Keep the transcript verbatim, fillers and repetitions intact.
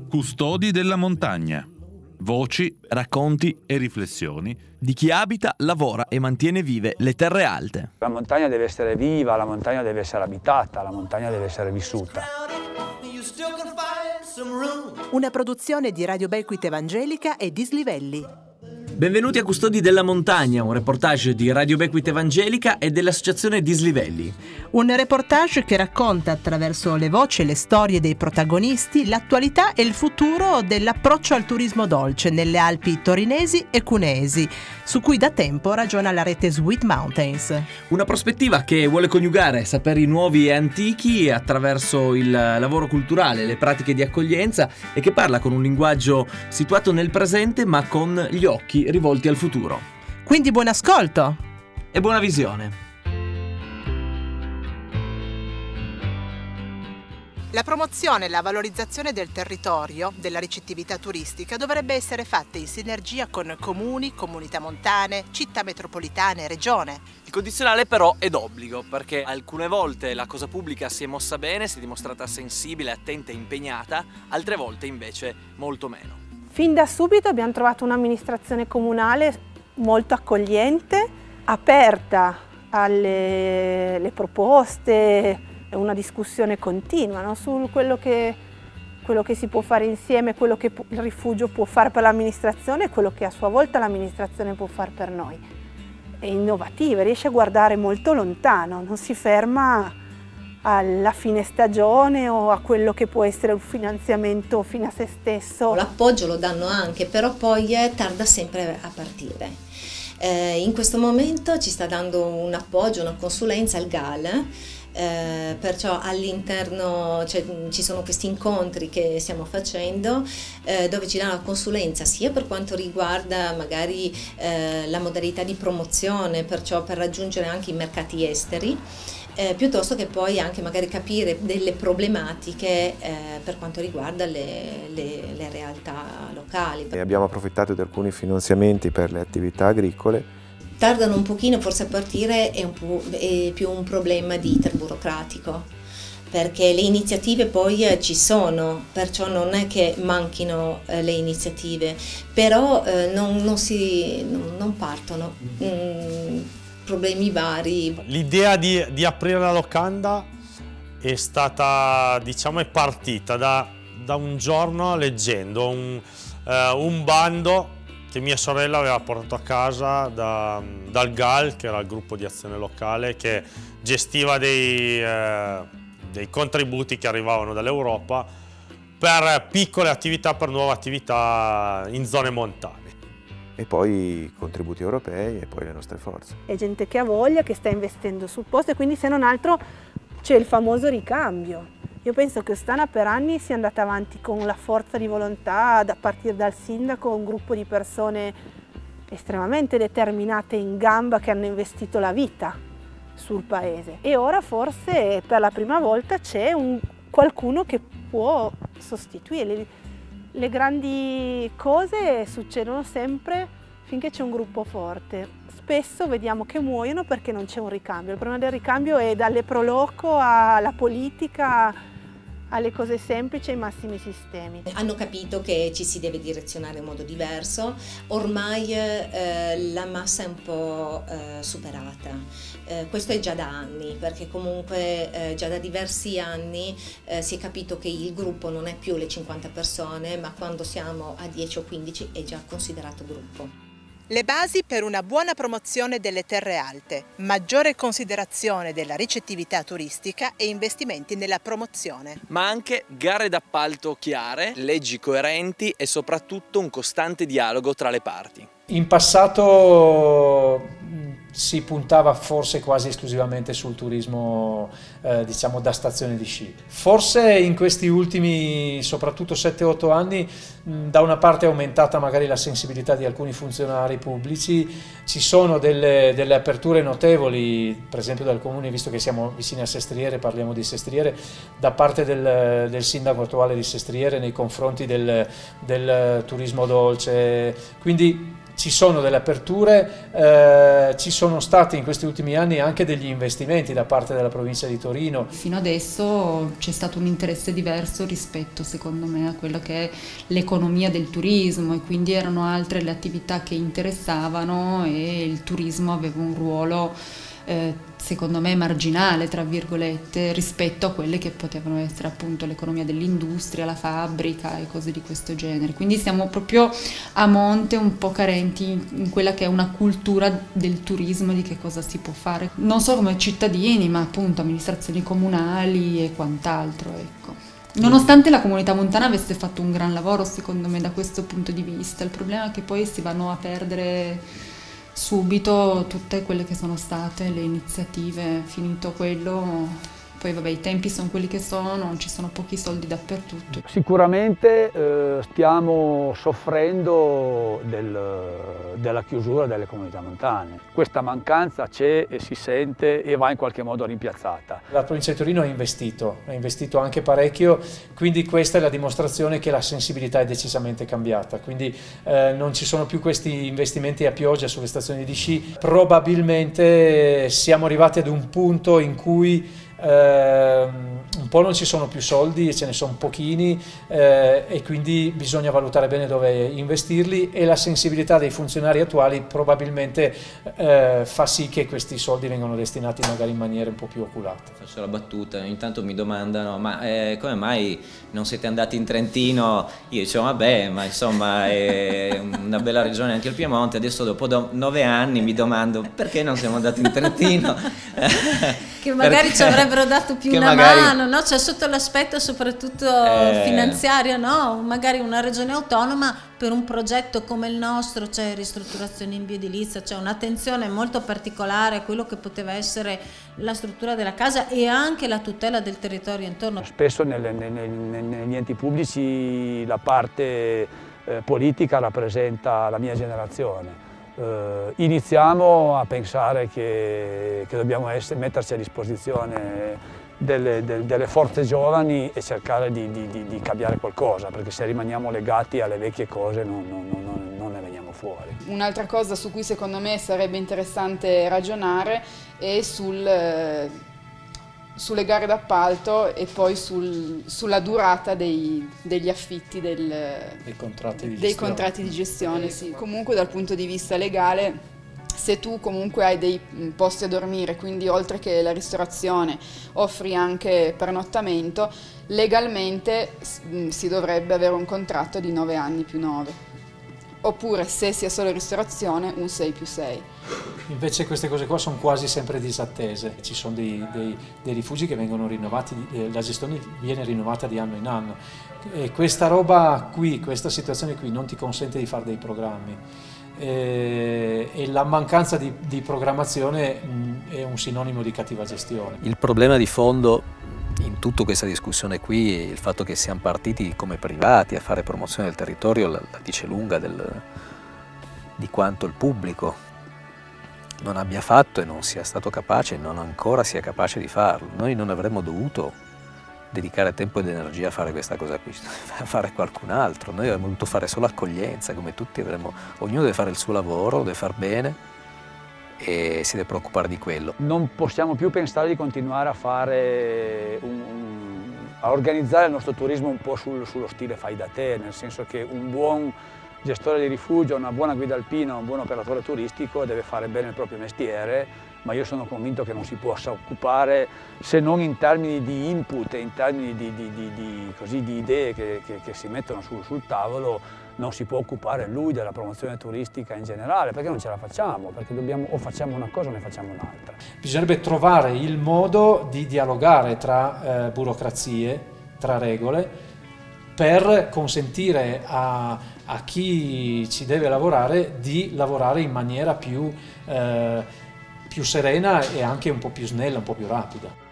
Custodi della montagna. Voci, racconti e riflessioni di chi abita, lavora e mantiene vive le terre alte. La montagna deve essere viva, la montagna deve essere abitata, la montagna deve essere vissuta. Una produzione di Radio Becquith Evangelica e Dislivelli. Benvenuti a Custodi della Montagna, un reportage di Radio Becquith Evangelica e dell'associazione Dislivelli. Un reportage che racconta attraverso le voci e le storie dei protagonisti l'attualità e il futuro dell'approccio al turismo dolce nelle Alpi torinesi e cuneesi, su cui da tempo ragiona la rete Sweet Mountains. Una prospettiva che vuole coniugare saperi nuovi e antichi attraverso il lavoro culturale, le pratiche di accoglienza e che parla con un linguaggio situato nel presente ma con gli occhi rivolti al futuro. Quindi buon ascolto e buona visione. La promozione e la valorizzazione del territorio, della ricettività turistica dovrebbe essere fatta in sinergia con comuni, comunità montane, città metropolitane e regione. Il condizionale però è d'obbligo, perché alcune volte la cosa pubblica si è mossa bene, si è dimostrata sensibile, attenta e impegnata, altre volte invece molto meno. Fin da subito abbiamo trovato un'amministrazione comunale molto accogliente, aperta alle, alle proposte, una discussione continua, no? Su quello che, quello che si può fare insieme, quello che il rifugio può fare per l'amministrazione e quello che a sua volta l'amministrazione può fare per noi. È innovativa, riesce a guardare molto lontano, non si ferma alla fine stagione o a quello che può essere un finanziamento fino a se stesso. L'appoggio lo danno anche, però poi tarda sempre a partire. Eh, in questo momento ci sta dando un appoggio, una consulenza al G A L, eh, perciò all'interno cioè, ci sono questi incontri che stiamo facendo eh, dove ci danno la consulenza sia per quanto riguarda magari eh, la modalità di promozione, perciò per raggiungere anche i mercati esteri, Eh, piuttosto che poi anche magari capire delle problematiche eh, per quanto riguarda le, le, le realtà locali. E abbiamo approfittato di alcuni finanziamenti per le attività agricole. Tardano un pochino forse a partire, è, un po', è più un problema di iter burocratico, perché le iniziative poi eh, ci sono, perciò non è che manchino eh, le iniziative, però eh, non, non, si, non, non partono. Mm, problemi vari. L'idea di, di aprire la locanda è stata, diciamo, è partita da, da un giorno leggendo un, eh, un bando che mia sorella aveva portato a casa da, dal G A L, che era il gruppo di azione locale, che gestiva dei, eh, dei contributi che arrivavano dall'Europa per piccole attività, per nuove attività in zone montane. E poi contributi europei e poi le nostre forze. È gente che ha voglia, che sta investendo sul posto e quindi se non altro c'è il famoso ricambio. Io penso che Ostana per anni sia andata avanti con la forza di volontà, a partire dal sindaco, un gruppo di persone estremamente determinate in gamba che hanno investito la vita sul paese. E ora forse per la prima volta c'è un, qualcuno che può sostituire. Le, Le grandi cose succedono sempre finché c'è un gruppo forte. Spesso vediamo che muoiono perché non c'è un ricambio. Il problema del ricambio è dalle proloco alla politica, alle cose semplici, ai massimi sistemi. Hanno capito che ci si deve direzionare in modo diverso, ormai eh, la massa è un po' eh, superata. Eh, questo è già da anni, perché comunque eh, già da diversi anni eh, si è capito che il gruppo non è più le cinquanta persone, ma quando siamo a dieci o quindici è già considerato gruppo. Le basi per una buona promozione delle terre alte, maggiore considerazione della ricettività turistica e investimenti nella promozione. Ma anche gare d'appalto chiare, leggi coerenti e soprattutto un costante dialogo tra le parti. In passato si puntava forse quasi esclusivamente sul turismo eh, diciamo da stazione di sci. Forse in questi ultimi soprattutto sette otto anni mh, da una parte è aumentata magari la sensibilità di alcuni funzionari pubblici, ci sono delle, delle aperture notevoli, per esempio dal comune, visto che siamo vicini a Sestriere, parliamo di Sestriere, da parte del, del sindaco attuale di Sestriere nei confronti del, del turismo dolce, quindi ci sono delle aperture, eh, ci sono stati in questi ultimi anni anche degli investimenti da parte della provincia di Torino. Fino adesso c'è stato un interesse diverso rispetto, secondo me, a quello che è l'economia del turismo, e quindi erano altre le attività che interessavano e il turismo aveva un ruolo eh, secondo me marginale, tra virgolette, rispetto a quelle che potevano essere appunto l'economia dell'industria, la fabbrica e cose di questo genere. Quindi siamo proprio a monte un po' carenti in quella che è una cultura del turismo, di che cosa si può fare, non solo come cittadini, ma appunto amministrazioni comunali e quant'altro, ecco. Nonostante la comunità montana avesse fatto un gran lavoro, secondo me, da questo punto di vista, il problema è che poi si vanno a perdere subito tutte quelle che sono state le iniziative. Finito quello, poi vabbè, i tempi sono quelli che sono, ci sono pochi soldi dappertutto. Sicuramente eh, stiamo soffrendo del, della chiusura delle comunità montane. Questa mancanza c'è e si sente e va in qualche modo rimpiazzata. La provincia di Torino ha investito, ha investito anche parecchio, quindi questa è la dimostrazione che la sensibilità è decisamente cambiata. Quindi eh, non ci sono più questi investimenti a pioggia sulle stazioni di sci. Probabilmente siamo arrivati ad un punto in cui Uh, un po' non ci sono più soldi e ce ne sono pochini, uh, e quindi bisogna valutare bene dove investirli, e la sensibilità dei funzionari attuali probabilmente uh, fa sì che questi soldi vengano destinati magari in maniere un po' più oculate. Faccio la battuta, ogni tanto mi domandano ma eh, come mai non siete andati in Trentino? Io dicevo vabbè, ma insomma è una bella regione anche il Piemonte. Adesso dopo do nove anni mi domando perché non siamo andati in Trentino. Che magari perché, ci avrebbero dato più una magari, mano, no? Cioè sotto l'aspetto soprattutto eh, finanziario, no? Magari una regione autonoma per un progetto come il nostro, c'è cioè ristrutturazione in bioedilizia, c'è cioè un'attenzione molto particolare a quello che poteva essere la struttura della casa e anche la tutela del territorio intorno. Spesso nelle, nelle, negli enti pubblici la parte eh, politica rappresenta la mia generazione. Uh, iniziamo a pensare che, che dobbiamo essere, metterci a disposizione delle, de, delle forze giovani e cercare di, di, di, di cambiare qualcosa, perché se rimaniamo legati alle vecchie cose non, non, non, non ne veniamo fuori. Un'altra cosa su cui secondo me sarebbe interessante ragionare è sul... sulle gare d'appalto e poi sul, sulla durata dei, degli affitti del, dei contratti di dei gestione. Contratti di gestione sì. Comunque dal punto di vista legale, se tu comunque hai dei posti a dormire, quindi oltre che la ristorazione offri anche pernottamento, legalmente si dovrebbe avere un contratto di nove anni più nove. Oppure se sia solo ristorazione un sei più sei. Invece queste cose qua sono quasi sempre disattese, ci sono dei, dei, dei rifugi che vengono rinnovati, la gestione viene rinnovata di anno in anno e questa roba qui, questa situazione qui non ti consente di fare dei programmi e, e la mancanza di, di programmazione mh, è un sinonimo di cattiva gestione. Il problema di fondo in tutta questa discussione qui è il fatto che siamo partiti come privati a fare promozione del territorio, la, la dice lunga del, di quanto il pubblico non abbia fatto e non sia stato capace, non ancora sia capace di farlo. Noi non avremmo dovuto dedicare tempo ed energia a fare questa cosa qui, a fare qualcun altro. Noi avremmo dovuto fare solo accoglienza, come tutti avremmo, ognuno deve fare il suo lavoro, deve far bene e si deve preoccupare di quello. Non possiamo più pensare di continuare a fare un, un, a organizzare il nostro turismo un po' sul, sullo stile fai da te, nel senso che un buon gestore di rifugio, una buona guida alpina, un buon operatore turistico deve fare bene il proprio mestiere, ma io sono convinto che non si possa occupare, se non in termini di input e in termini di, di, di, di, così, di idee che, che, che si mettono sul, sul tavolo, non si può occupare lui della promozione turistica in generale, perché non ce la facciamo, perché dobbiamo, o facciamo una cosa o ne facciamo un'altra. Bisognerebbe trovare il modo di dialogare tra eh, burocrazie, tra regole, per consentire a, a chi ci deve lavorare di lavorare in maniera più, eh, più serena e anche un po' più snella, un po' più rapida.